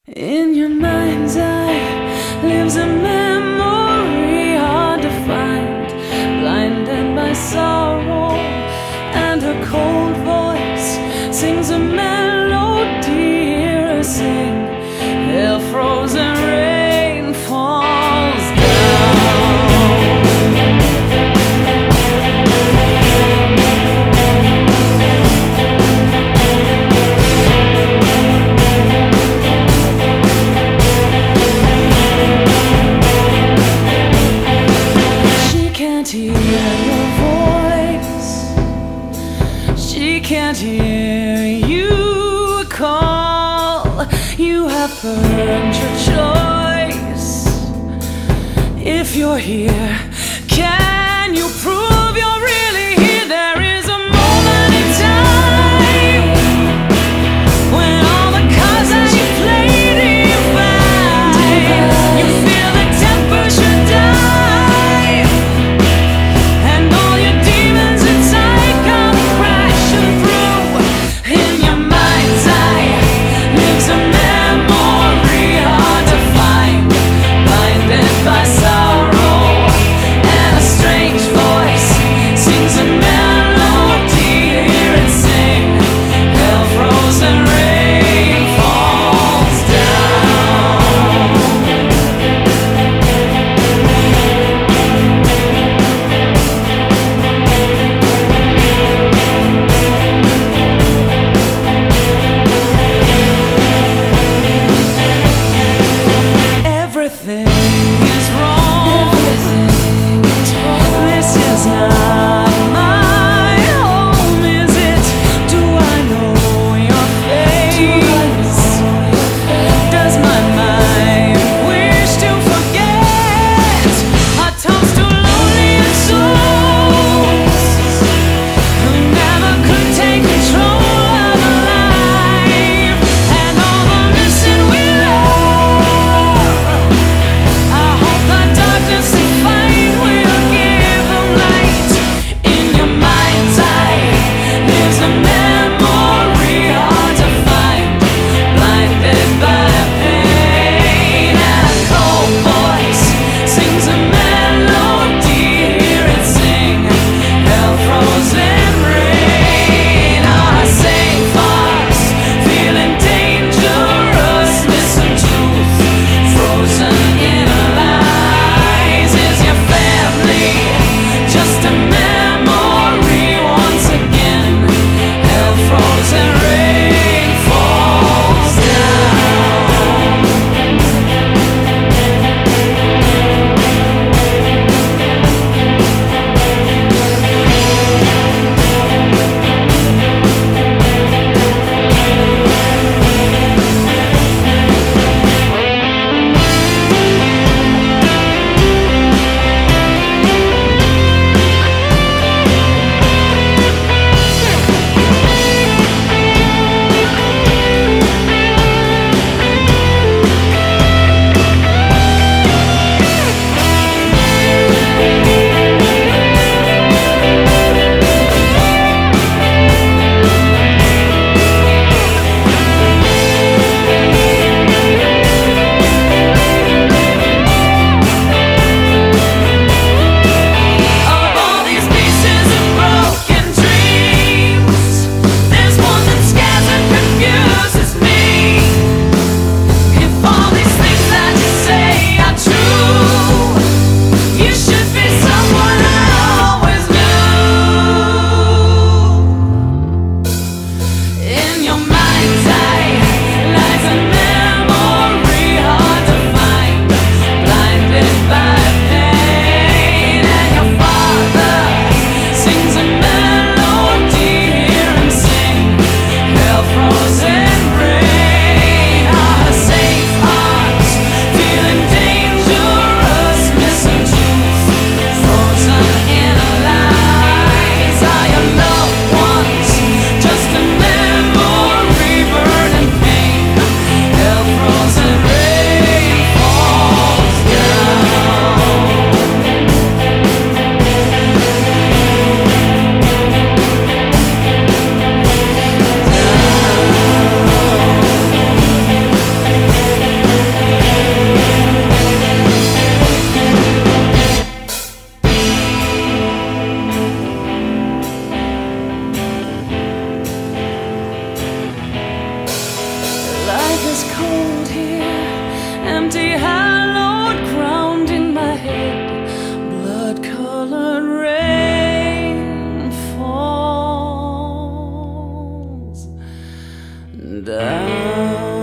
In your mind's eye lives a memory hard to find, blinded by sorrow, and her cold voice sings a melody. Hear her sing, till frozen rain falls down. She can't hear your voice, she can't hear you call. You have earned your choice. If you're here, can you prove you're really here? There is a moment in time when all the cards that you played divide. You feel the temperature die, and all your demons inside come crashing through. In your mind's eye lives a memory hard to find, blinded by sorrow, empty, hallowed ground in my head, blood-colored rain falls down.